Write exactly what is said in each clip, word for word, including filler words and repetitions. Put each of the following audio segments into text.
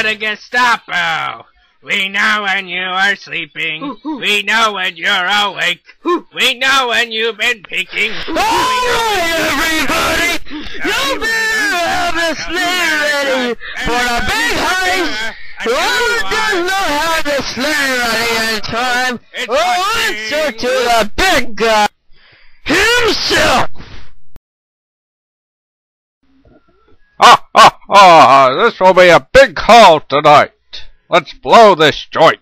the Gestapo. We know when you are sleeping. We know when you're awake. We know when you've been peeking. Alright, everybody! You better have a sleigh ready for a big heist! Whoever does not have a sleigh ready in time will answer to the big guy himself! Ha ha ha! This will be a big haul tonight. Let's blow this joint.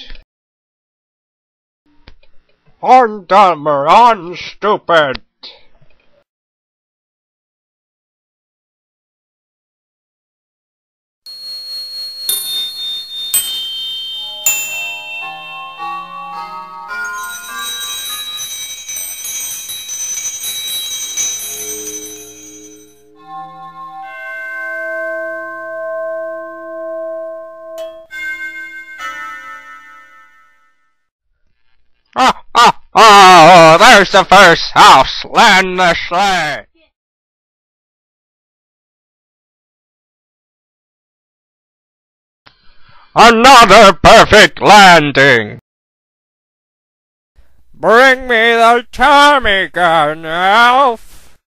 On dumb or on stupid. Ah, ah, ah, there's the first house. Land the sleigh. Another perfect landing. Bring me the Tommy gun, Alf.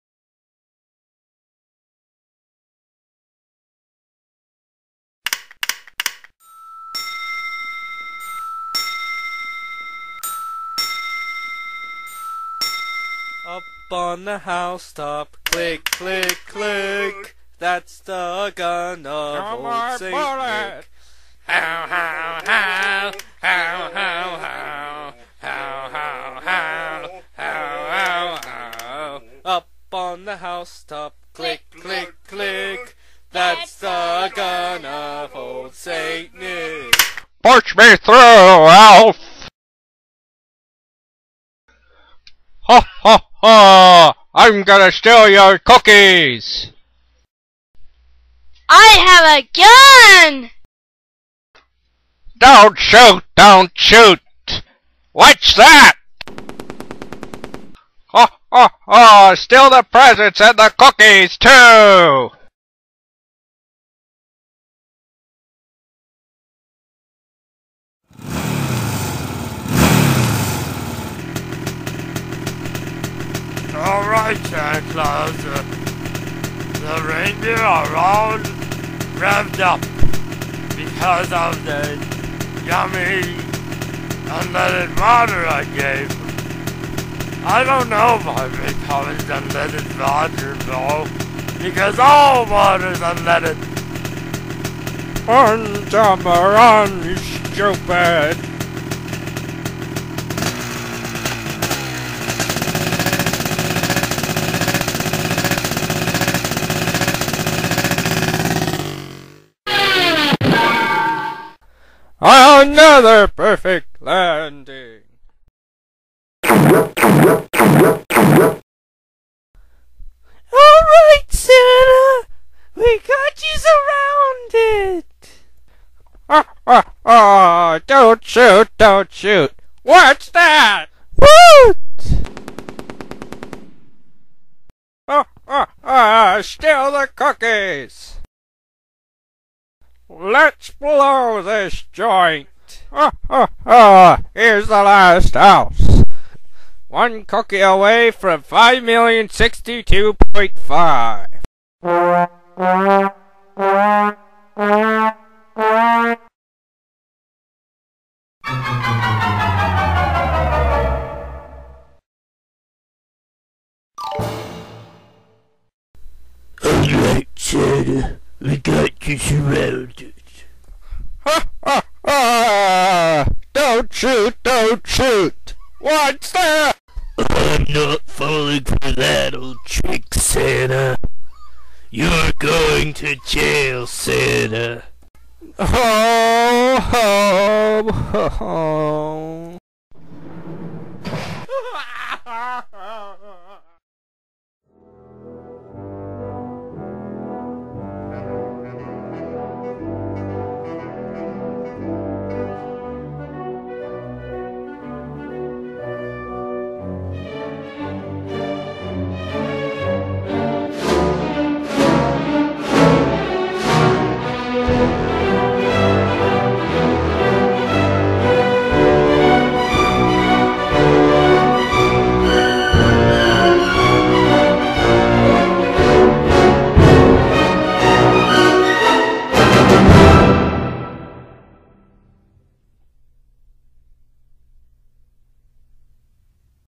Up on the housetop, click, click, click. That's the gun of No old more Saint bullet. Nick. How, how, how, how, how, how, how, how, how, how, how, how. Up on the housetop, click, click, click. That's the gun of old Saint Nick. Push me through, Alf. Ha ha ha! I'm gonna steal your cookies! I have a gun! Don't shoot! Don't shoot! What's that? Ha ha ha! Steal the presents and the cookies too! Alright, Santa Claus, uh, the reindeer are all revved up because of the yummy unleaded water I gave them. I don't know why they call it unleaded water, though, because all water's unleaded. Run, dumb or run, stupid! Another perfect landing. Alright, Santa! We got you surrounded! Ah, ah, ah! Don't shoot, don't shoot! What's that? What? Ah, ah, ah! Steal the cookies! Let's blow this joint! Ah, ah, ah! Here's the last house! One cookie away from five million sixty-two point five. Alright, Santa, we got you surrounded. Ha ha ha! Don't shoot, don't shoot! What's that? I'm not falling for that old trick, Santa. You're going to jail, Santa. Ho ho ho ho!